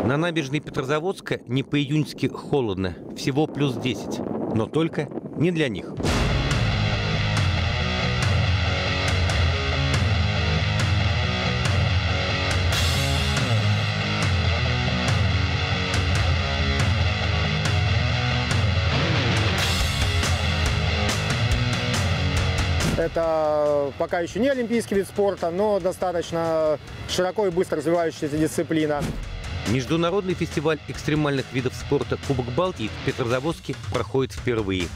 На набережной Петрозаводска не по-июньски холодно, всего плюс 10, но только не для них. Это пока еще не олимпийский вид спорта, но достаточно широко и быстро развивающаяся дисциплина. Международный фестиваль экстремальных видов спорта «Кубок Балтии» в Петрозаводске проходит впервые.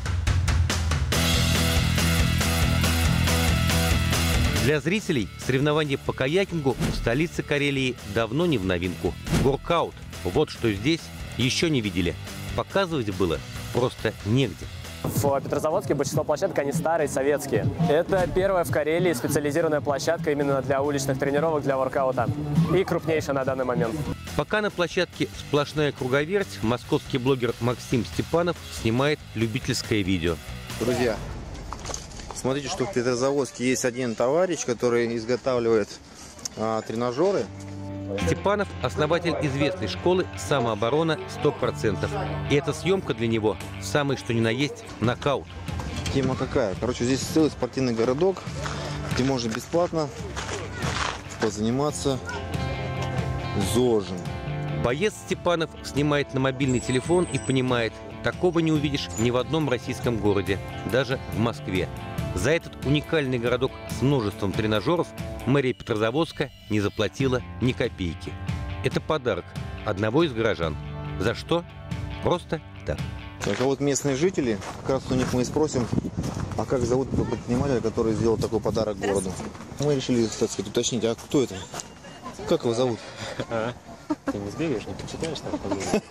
Для зрителей соревнования по каякингу в столице Карелии давно не в новинку. Воркаут – вот что здесь еще не видели. Показывать было просто негде. В Петрозаводске большинство площадок, они старые, советские. Это первая в Карелии специализированная площадка именно для уличных тренировок, для воркаута. И крупнейшая на данный момент. Пока на площадке сплошная круговерть, московский блогер Максим Степанов снимает любительское видео. Друзья, смотрите, что в Петрозаводске есть один товарищ, который изготавливает тренажеры. Степанов – основатель известной школы «Самооборона 100%». И эта съемка для него самый что ни на есть нокаут. Тема какая? Короче, здесь целый спортивный городок, где можно бесплатно позаниматься ЗОЖем. Боец Степанов снимает на мобильный телефон и понимает, такого не увидишь ни в одном российском городе, даже в Москве. За этот уникальный городок с множеством тренажеров мэрия Петрозаводска не заплатила ни копейки. Это подарок одного из горожан. За что? Просто так. Так, а вот местные жители, как раз у них мы и спросим, а как зовут предпринимателя, который сделал такой подарок городу. Мы решили, так сказать, уточнить, а кто это? Как его зовут? Ты не сбегаешь, не почитаешь там?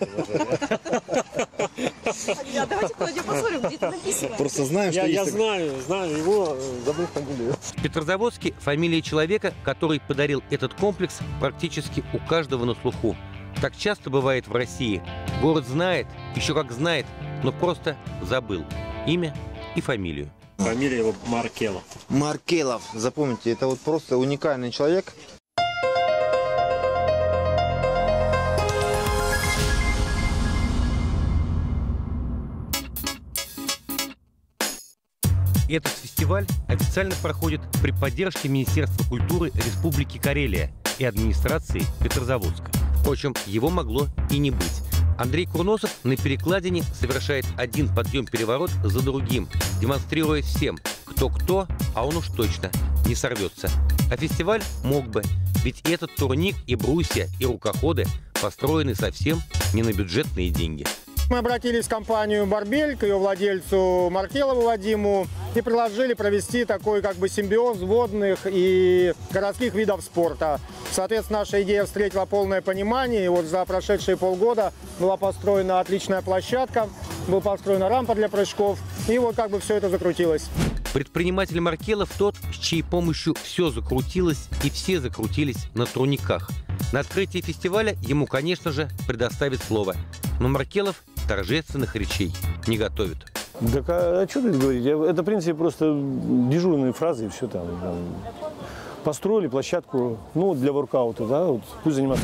Давайте кладем, посмотрим, где это написано. Просто знаем, что Я знаю его, забыл фамилию. В Петрозаводске фамилия человека, который подарил этот комплекс, практически у каждого на слуху. Так часто бывает в России. Город знает, еще как знает, но просто забыл имя и фамилию. Фамилия его Маркелов. Маркелов, запомните, это вот просто уникальный человек. Этот фестиваль официально проходит при поддержке Министерства культуры Республики Карелия и администрации Петрозаводска. Впрочем, его могло и не быть. Андрей Курносов на перекладине совершает один подъем-переворот за другим, демонстрируя всем, кто, а он уж точно не сорвется. А фестиваль мог бы, ведь этот турник и брусья, и рукоходы построены совсем не на бюджетные деньги. Мы обратились в компанию «Барбель», к ее владельцу Маркелову Вадиму, и предложили провести такой как бы симбиоз водных и городских видов спорта. Соответственно, наша идея встретила полное понимание, и вот за прошедшие полгода была построена отличная площадка, была построена рампа для прыжков, и вот как бы все это закрутилось. Предприниматель Маркелов тот, с чьей помощью все закрутилось и все закрутились на турниках. На открытии фестиваля ему, конечно же, предоставит слово. Но Маркелов торжественных речей не готовит. Так а что тут говорить? Это, в принципе, просто дежурные фразы и все там. Построили площадку, ну, для воркаута, да, вот, пусть заниматься.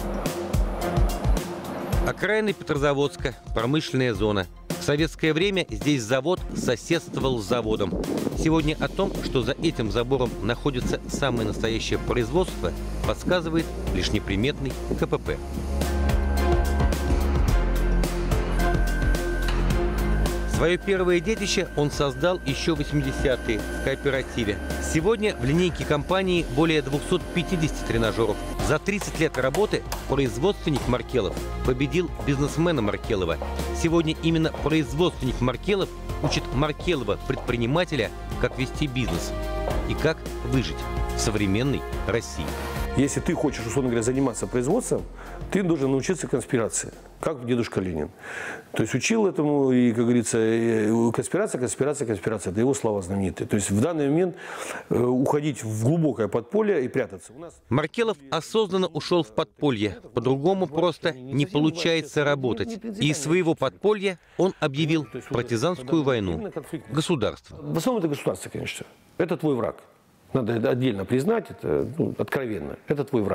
Окраины Петрозаводска, промышленная зона. В советское время здесь завод соседствовал с заводом. Сегодня о том, что за этим забором находится самое настоящее производство, подсказывает лишь неприметный КПП. Свое первое детище он создал еще в 80-е в кооперативе. Сегодня в линейке компании более 250 тренажеров. За 30 лет работы производственник Маркелов победил бизнесмена Маркелова. Сегодня именно производственник Маркелов учит Маркелова, предпринимателя, как вести бизнес и как выжить в современной России. Если ты хочешь, условно говоря, заниматься производством, ты должен научиться конспирации, как дедушка Ленин. То есть учил этому, и, как говорится, конспирация, это его слова знаменитые. То есть в данный момент уходить в глубокое подполье и прятаться. Маркелов осознанно ушел в подполье. По-другому просто не получается работать. И из своего подполья он объявил партизанскую войну государству. В основном это государство, конечно. Это твой враг. Надо это отдельно признать, это откровенно. Это твой враг.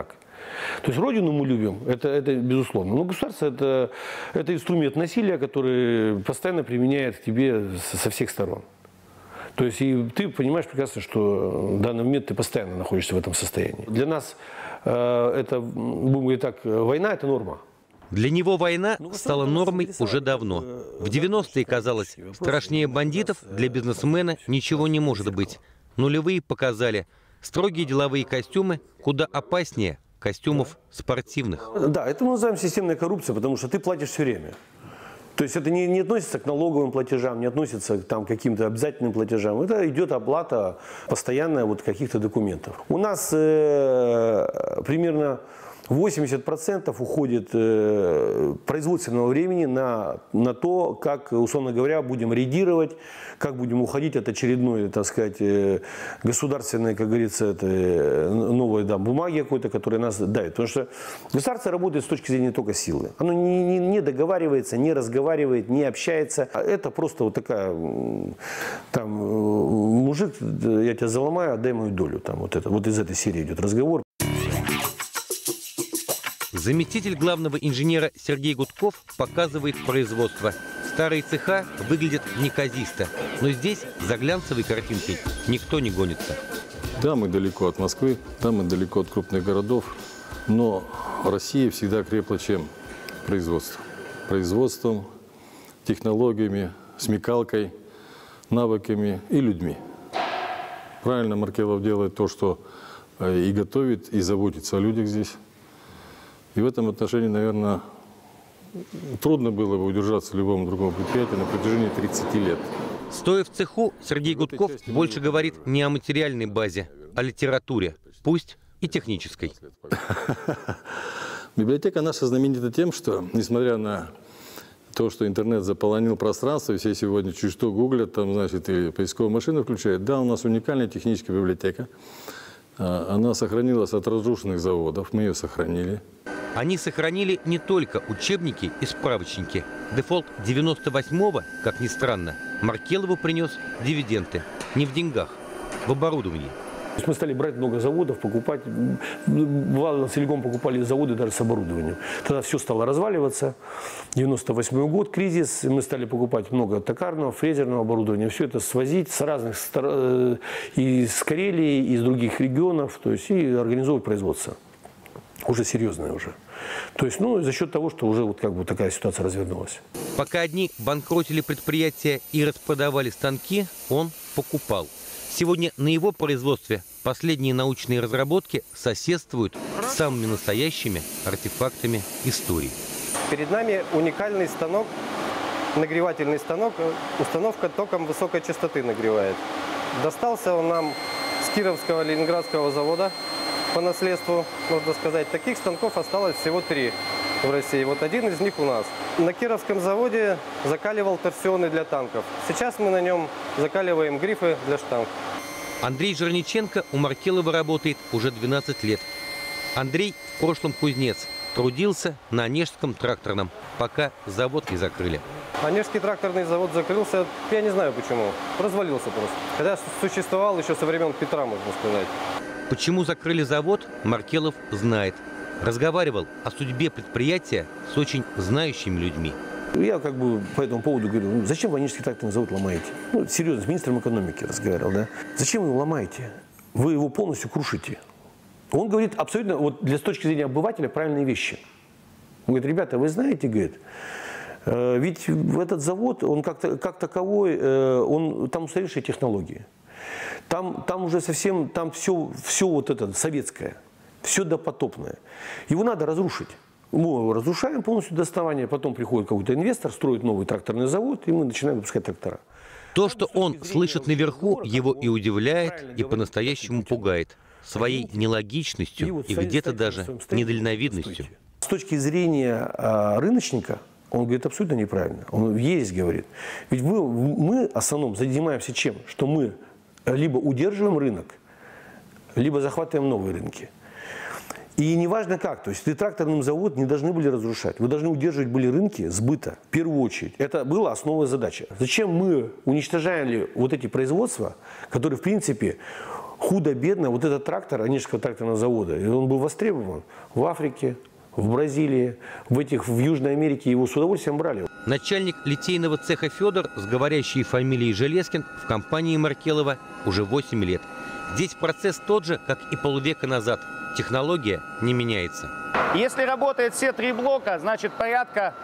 То есть родину мы любим, это безусловно. Но государство это инструмент насилия, который постоянно применяет к тебе со всех сторон. То есть и ты понимаешь прекрасно, что в данный момент ты постоянно находишься в этом состоянии. Для нас это, будем говорить так, война – это норма. Для него война стала нормой уже давно. В 90-е казалось, страшнее бандитов для бизнесмена ничего не может быть. Нулевые показали, строгие деловые костюмы куда опаснее костюмов спортивных. Да, это мы называем системной коррупцией, потому что ты платишь все время. То есть это не относится к налоговым платежам, не относится к каким-то обязательным платежам. Это идет оплата постоянная вот каких-то документов. У нас примерно 80% уходит производственного времени на то, как, условно говоря, будем реагировать, как будем уходить от очередной, так сказать, государственной, как говорится, новой бумаги какой-то, которая нас давит. Потому что государство работает с точки зрения только силы. Оно не договаривается, не разговаривает, не общается. Это просто вот такая, там, мужик, я тебя заломаю, отдай мою долю. Там, вот из этой серии идет разговор. Заместитель главного инженера Сергей Гудков показывает производство. Старые цеха выглядят неказисто, но здесь за глянцевой картинкой никто не гонится. Да, мы далеко от Москвы, да, мы далеко от крупных городов, но Россия всегда крепла чем? Производством. Производством, технологиями, смекалкой, навыками и людьми. Правильно Маркелов делает то, что и готовит, и заботится о людях здесь. И в этом отношении, наверное, трудно было бы удержаться любому другому предприятию на протяжении 30 лет. Стоя в цеху, Сергей Гудков больше говорит не о материальной базе, а литературе, пусть и технической. Библиотека наша знаменита тем, что, несмотря на то, что интернет заполонил пространство, все сегодня чуть что гуглят, там, значит, и поисковую машину включают, да, у нас уникальная техническая библиотека. Она сохранилась от разрушенных заводов, мы ее сохранили. Они сохранили не только учебники и справочники. Дефолт 98-го, как ни странно, Маркелову принес дивиденды. Не в деньгах, в оборудовании. Мы стали брать много заводов, покупать. Бывало, целиком покупали заводы даже с оборудованием. Тогда все стало разваливаться. 98-й год, кризис. Мы стали покупать много токарного, фрезерного оборудования. Все это свозить с разных сторон, и из Карелии, и из других регионов. То есть и организовывать производство. Уже серьезное уже. То есть, за счет того, что уже вот как бы такая ситуация развернулась. Пока одни банкротили предприятия и распродавали станки, он покупал. Сегодня на его производстве последние научные разработки соседствуют с самыми настоящими артефактами истории. Перед нами уникальный станок, нагревательный станок, установка током высокой частоты нагревает. Достался он нам с Кировского Ленинградского завода по наследству, можно сказать. Таких станков осталось всего 3 в России. Вот один из них у нас. На Кировском заводе закаливал торсионы для танков. Сейчас мы на нем закаливаем грифы для штанг. Андрей Жерниченко у Маркелова работает уже 12 лет. Андрей в прошлом кузнец. Трудился на Онежском тракторном, пока завод не закрыли. Онежский тракторный завод закрылся, я не знаю почему. Развалился просто. Когда существовал еще со времен Петра, можно сказать. Почему закрыли завод, Маркелов знает. Разговаривал о судьбе предприятия с очень знающими людьми. Я как бы по этому поводу говорю, зачем вы Онежский тракторный завод ломаете? Серьезно, с министром экономики разговаривал, да? Зачем вы его ломаете? Вы его полностью крушите. Он говорит абсолютно, вот с точки зрения обывателя, правильные вещи. Он говорит, ребята, вы знаете, говорит, ведь этот завод, он как таковой, там устаревшие технологии. Там уже совсем, там все вот это советское, все допотопное. Его надо разрушить. Мы разрушаем полностью доставание, потом приходит какой-то инвестор, строит новый тракторный завод, и мы начинаем выпускать трактора. То, что он слышит наверху, его и удивляет, и по-настоящему пугает. Своей нелогичностью и где-то даже недальновидностью. С точки зрения рыночника, он говорит абсолютно неправильно. Он есть говорит. Ведь мы в основном занимаемся чем? Что мы либо удерживаем рынок, либо захватываем новые рынки. И неважно как, то есть тракторный завод не должны были разрушать. Вы должны удерживать были рынки сбыта в первую очередь. Это была основная задача. Зачем мы уничтожали вот эти производства, которые в принципе худо-бедно, вот этот трактор Онежского тракторного завода, и он был востребован в Африке, в Бразилии, в Южной Америке, его с удовольствием брали. Начальник литейного цеха Федор с говорящей фамилией Железкин в компании Маркелова уже 8 лет. Здесь процесс тот же, как и полвека назад. Технология не меняется. Если работает все 3 блока, значит порядка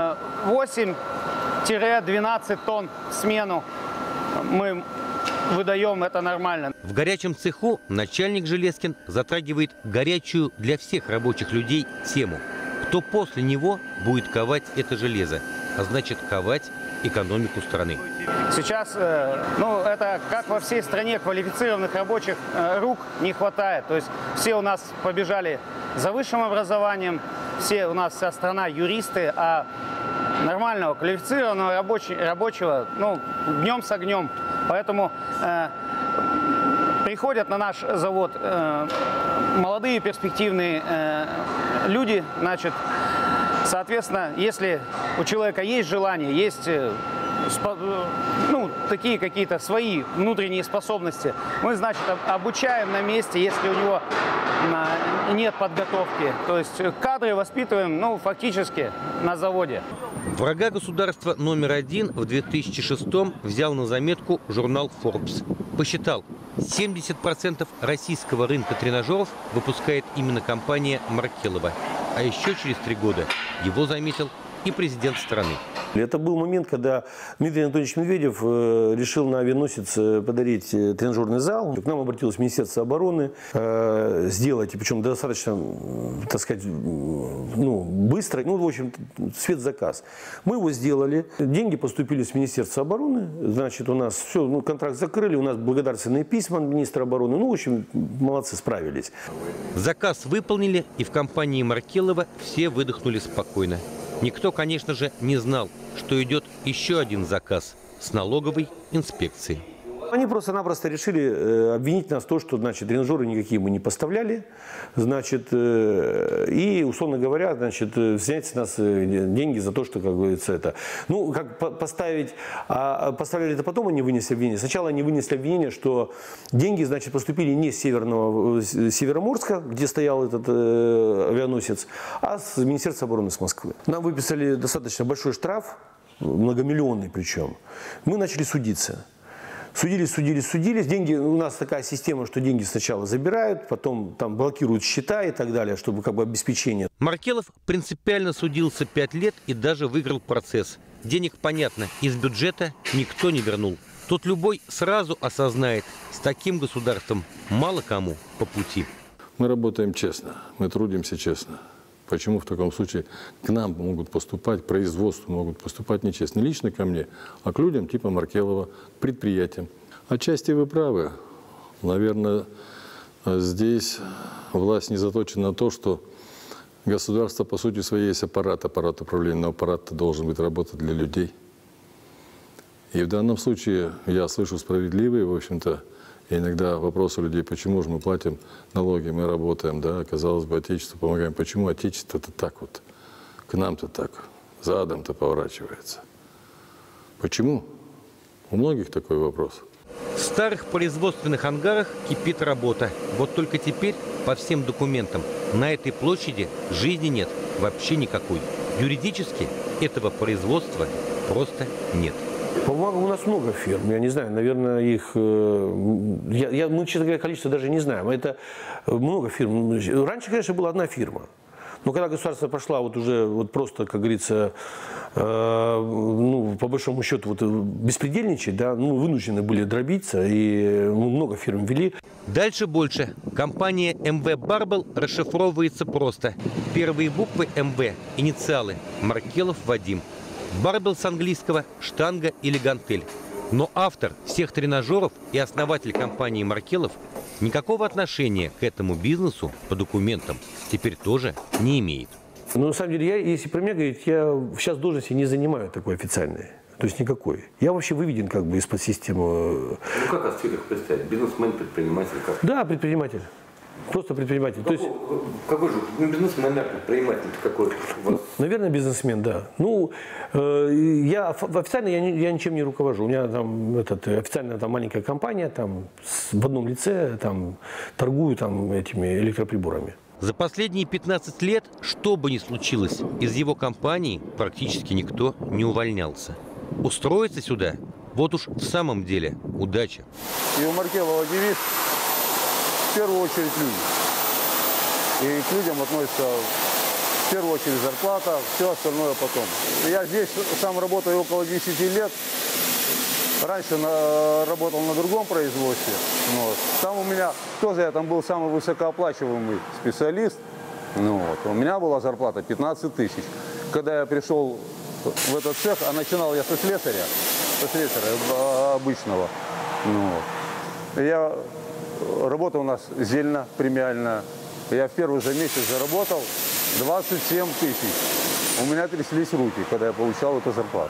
8-12 тонн в смену мы выдаем, это нормально. В горячем цеху начальник Железкин затрагивает горячую для всех рабочих людей тему. Кто после него будет ковать это железо, а значит ковать экономику страны. Сейчас, это как во всей стране, квалифицированных рабочих рук не хватает. То есть все у нас побежали за высшим образованием, все у нас вся страна юристы, а нормального квалифицированного рабочего, днем с огнем. Поэтому приходят на наш завод молодые перспективные люди, значит, соответственно, если у человека есть желание, есть такие какие-то свои внутренние способности, мы, значит, обучаем на месте, если у него нет подготовки. То есть кадры воспитываем, фактически на заводе. Врага государства номер 1 в 2006-м взял на заметку журнал Forbes. Посчитал, 70% российского рынка тренажеров выпускает именно компания Маркелова. А еще через 3 года его заметил и президент страны. Это был момент, когда Дмитрий Анатольевич Медведев решил на авианосец подарить тренажерный зал. К нам обратилось Министерство обороны сделать, причем достаточно, так сказать, быстро, в общем, спецзаказ. Мы его сделали, деньги поступили с Министерства обороны, значит, у нас все, контракт закрыли, у нас благодарственные письма от министра обороны, в общем, молодцы, справились. Заказ выполнили, и в компании Маркелова все выдохнули спокойно. Никто, конечно же, не знал, что идет еще один заказ с налоговой инспекцией. Они просто-напросто решили обвинить нас в том, что, значит, тренажеры никакие мы не поставляли, значит, и, условно говоря, значит, снять с нас деньги за то, что, как говорится, это. Поставляли это потом, они вынесли обвинение. Сначала они вынесли обвинение, что деньги, значит, поступили не с Североморска, где стоял этот авианосец, а с Министерства обороны с Москвы. Нам выписали достаточно большой штраф, многомиллионный причем. Мы начали судиться. Судились. Деньги, у нас такая система, что деньги сначала забирают, потом там блокируют счета и так далее, чтобы обеспечение. Маркелов принципиально судился 5 лет и даже выиграл процесс. Денег, понятно, из бюджета никто не вернул. Тут любой сразу осознает, с таким государством мало кому по пути. Мы работаем честно, мы трудимся честно. Почему в таком случае к нам могут поступать, к производству могут поступать нечестно? Не лично ко мне, а к людям типа Маркелова, к предприятиям. Отчасти вы правы. Наверное, здесь власть не заточена на то, что государство по сути своей есть аппарат управления, но аппарат должен быть работать для людей. И в данном случае я слышу справедливые, в общем-то, иногда вопросы людей, почему же мы платим налоги, мы работаем, да, казалось бы, Отечеству помогаем. Почему Отечество-то так вот, к нам-то так, задом-то поворачивается? Почему? У многих такой вопрос. В старых производственных ангарах кипит работа. Вот только теперь по всем документам на этой площади жизни нет вообще никакой. Юридически этого производства просто нет. По-моему, у нас много фирм. Я не знаю, наверное, их... мы, честно говоря, количество даже не знаем. Это много фирм. Раньше, конечно, была одна фирма. Но когда государство пошла уже просто, как говорится, по большому счету беспредельничать, да, вынуждены были дробиться, и много фирм ввели. Дальше больше. Компания МВ «Барбел» расшифровывается просто. Первые буквы МВ, инициалы – Маркелов Вадим. Барбел с английского – штанга или гантель. Но автор всех тренажеров и основатель компании Маркелов никакого отношения к этому бизнесу по документам теперь тоже не имеет. На самом деле, если про меня говорить, я сейчас должности не занимаю такой официальной. То есть никакой. Я вообще выведен из-под системы. Как вас всех представить? Бизнесмен, предприниматель? Как? Да, предприниматель. Просто предприниматель. То есть, какой же бизнесмен, предприниматель какой? Наверное, бизнесмен, да. Официально я ничем не руковожу. У меня там официально там маленькая компания, там в одном лице там торгую там этими электроприборами. За последние 15 лет, что бы ни случилось, из его компании практически никто не увольнялся. Устроиться сюда – вот уж в самом деле удача. И у Маркелова девиз в первую очередь люди. И к людям относится в первую очередь зарплата, все остальное потом. Я здесь сам работаю около 10 лет. Раньше работал на другом производстве. Вот. Там у меня тоже я там был самый высокооплачиваемый специалист. У меня была зарплата 15 тысяч. Когда я пришел в этот цех, а начинал я со слесаря обычного. Я работал у нас зельно, премиально. Я в первый же месяц заработал 27 тысяч. У меня тряслись руки, когда я получал эту зарплату.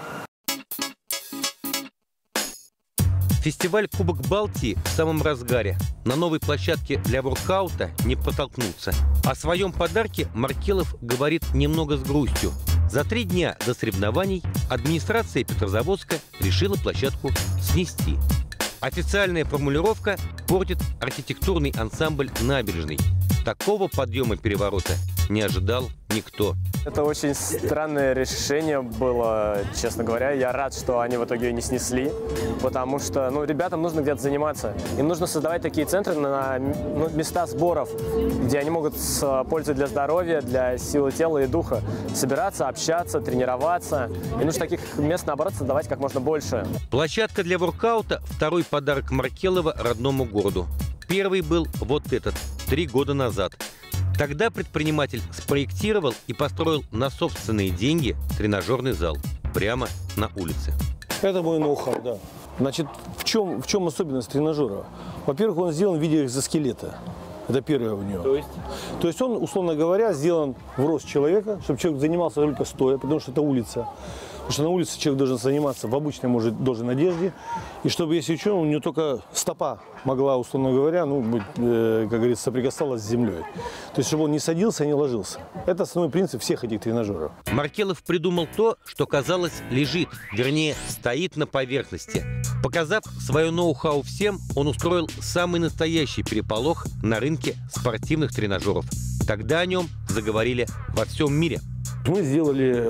Фестиваль «Кубок Балтии» в самом разгаре. На новой площадке для воркаута не протолкнуться. О своем подарке Маркелов говорит немного с грустью. За 3 дня до соревнований администрация Петрозаводска решила площадку снести. Официальная формулировка портит архитектурный ансамбль набережной. Такого подъема переворота не ожидал никто. Это очень странное решение было, честно говоря. Я рад, что они в итоге ее не снесли, потому что ребятам нужно где-то заниматься. Им нужно создавать такие центры на места сборов, где они могут с пользой для здоровья, для силы тела и духа собираться, общаться, тренироваться. И нужно таких мест, наоборот, создавать как можно больше. Площадка для воркаута – второй подарок Маркелова родному городу. Первый был вот этот, 3 года назад. Тогда предприниматель спроектировал и построил на собственные деньги тренажерный зал прямо на улице. Это мой ноу-хау, да. Значит, в чем особенность тренажера? Во-первых, он сделан в виде экзоскелета. Это первое у него. То есть он, условно говоря, сделан в рост человека, чтобы человек занимался только стоя, потому что это улица. Потому что на улице человек должен заниматься в обычной, должен одежде. И чтобы, если что, у него только стопа могла, условно говоря, как говорится, соприкасалась с землей. То есть, чтобы он не садился и не ложился. Это основной принцип всех этих тренажеров. Маркелов придумал то, что, казалось, лежит, вернее, стоит на поверхности. Показав свое ноу-хау всем, он устроил самый настоящий переполох на рынке спортивных тренажеров. Тогда о нем заговорили во всем мире. Мы сделали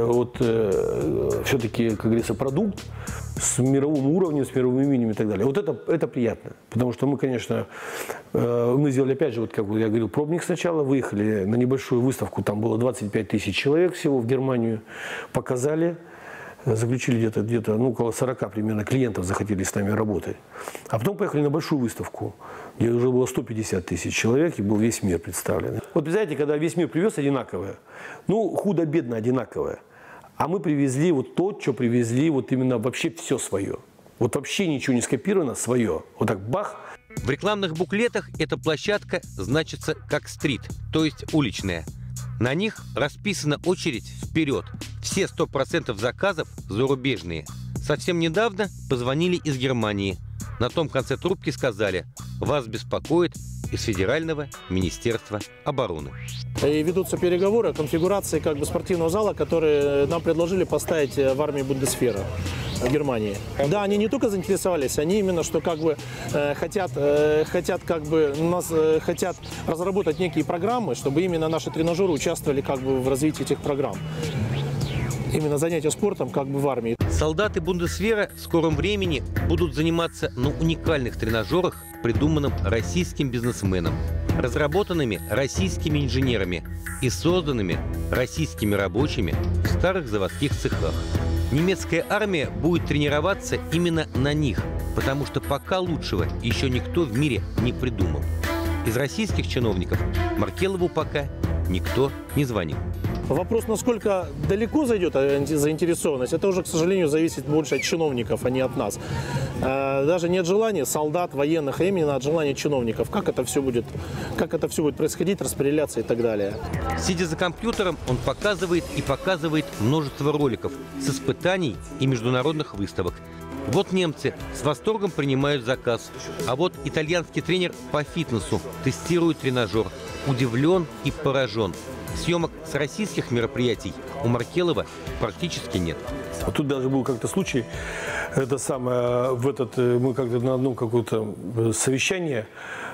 все-таки, как говорится, продукт с мировым уровнем, с мировым именем и так далее. Вот это приятно, потому что мы, конечно, мы сделали, опять же, как я говорил, пробник сначала, выехали на небольшую выставку, там было 25 тысяч человек всего в Германию, показали, заключили где-то около 40 примерно клиентов захотели с нами работать. А потом поехали на большую выставку, где уже было 150 тысяч человек, и был весь мир представлен. Вот представляете, когда весь мир привез одинаковое, худо-бедно одинаковое, а мы привезли вот то, что привезли, вот именно вообще все свое. Вот вообще ничего не скопировано, свое. Вот так бах. В рекламных буклетах эта площадка значится как стрит, то есть уличная. На них расписана очередь вперед. Все 100% заказов зарубежные. Совсем недавно позвонили из Германии. На том конце трубки сказали: вас беспокоит из Федерального министерства обороны. И ведутся переговоры о конфигурации спортивного зала, который нам предложили поставить в армии Бундесвера в Германии. Да, они не только заинтересовались, они именно что хотят разработать некие программы, чтобы именно наши тренажеры участвовали в развитии этих программ. Именно занятия спортом в армии. Солдаты Бундесвера в скором времени будут заниматься на уникальных тренажерах, придуманным российским бизнесменом, разработанными российскими инженерами и созданными российскими рабочими в старых заводских цехах. Немецкая армия будет тренироваться именно на них, потому что пока лучшего еще никто в мире не придумал. Из российских чиновников Маркелову пока никто не звонил. Вопрос, насколько далеко зайдет заинтересованность, это уже, к сожалению, зависит больше от чиновников, а не от нас. Даже не от желания солдат, военных, а именно от желания чиновников. Как это все будет происходить, распределяться и так далее. Сидя за компьютером, он показывает и показывает множество роликов с испытаний и международных выставок. Вот немцы с восторгом принимают заказ, а вот итальянский тренер по фитнесу тестирует тренажер. Удивлен и поражен. Съемок с российских мероприятий у Маркелова практически нет. Тут даже был как-то случай, это самое, мы как-то на одном какое-то совещание,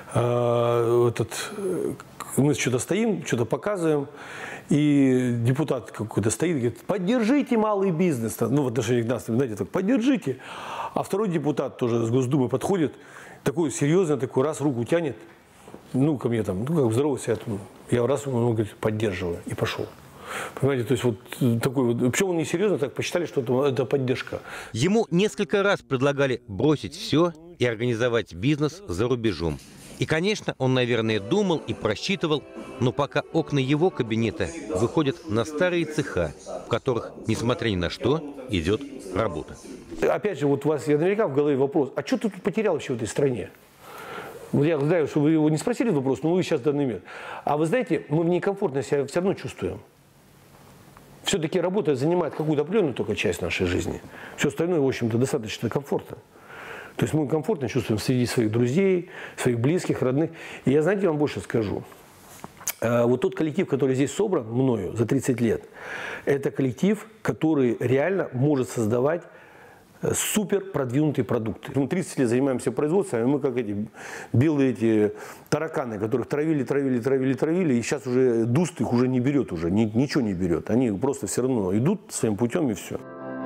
мы что-то стоим, что-то показываем, и депутат какой-то стоит и говорит: поддержите малый бизнес, ну в отношении к нас, знаете, так, поддержите. А второй депутат тоже с Госдумы подходит, такой серьезный, такой раз руку тянет, ну ко мне там, ну как здорово себя, я раз, он говорит, поддерживаю, и пошел. Понимаете, то есть вот такой вот, причем он несерьезно так посчитали, что это поддержка. Ему несколько раз предлагали бросить все и организовать бизнес за рубежом. И, конечно, он, наверное, думал и просчитывал, но пока окна его кабинета выходят на старые цеха, в которых, несмотря ни на что, идет работа. Опять же, вот у вас наверняка в голове вопрос: а что ты тут потерял вообще в этой стране? Вот я знаю, что вы его не спросили вопрос, но вы сейчас в данный момент. А вы знаете, мы в ней комфортно себя все равно чувствуем. Все-таки работа занимает какую-то определенную только часть нашей жизни. Все остальное, в общем-то, достаточно комфортно. То есть мы комфортно чувствуем среди своих друзей, своих близких, родных. И я, знаете, вам больше скажу. Вот тот коллектив, который здесь собран мною за 30 лет, это коллектив, который реально может создавать супер продвинутые продукты. Мы 30 лет занимаемся производством, и мы как эти белые тараканы, которых травили, и сейчас уже дуст их уже не берет, уже ничего не берет. Они просто все равно идут своим путем, и все.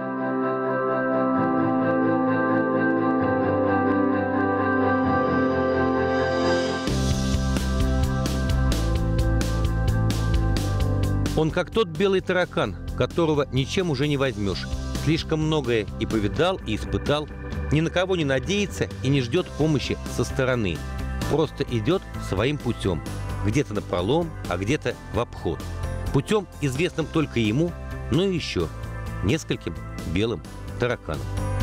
Он как тот белый таракан, которого ничем уже не возьмешь. Слишком многое и повидал, и испытал. Ни на кого не надеется и не ждет помощи со стороны. Просто идет своим путем. Где-то напролом, а где-то в обход. Путем, известным только ему, но и еще нескольким белым тараканам.